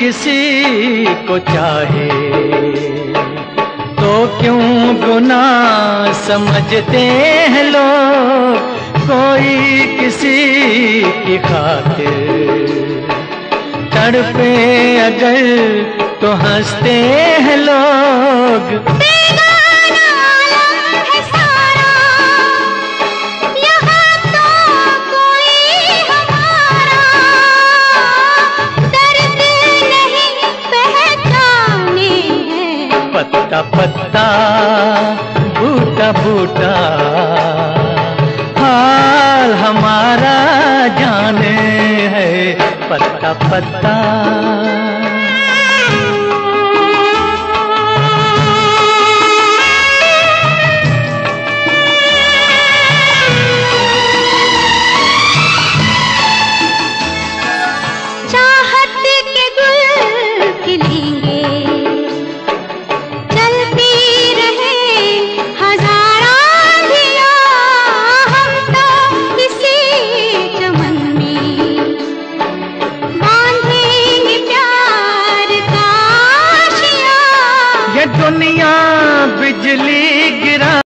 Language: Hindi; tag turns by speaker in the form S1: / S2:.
S1: किसी को चाहे तो क्यों गुनाह समझते हैं लोग। कोई किसी की खातिर तड़पे अगर तो हंसते हैं लोग। पत्ता पत्ता बूटा बूटा हाल हमारा जाने है। पत्ता पत्ता